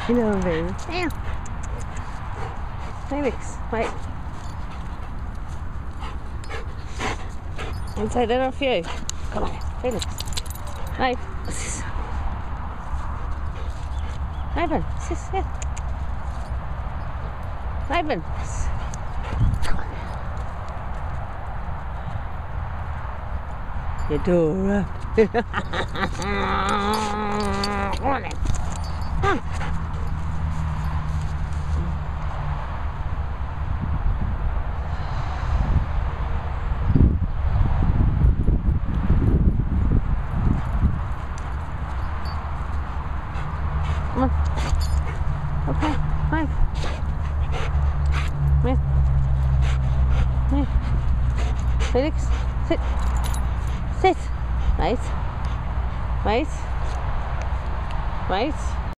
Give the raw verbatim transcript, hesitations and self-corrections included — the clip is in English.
Hello, baby. Meow. Felix, wait. I'll take that off you. Come on, Felix. Hey, what's this? Raven, what's this? Yeah. Raven. Eudora. Come on then. Come on. Come on. Okay, fine. Come here. Come here. Felix, sit. Sit. Wait. Wait. Wait.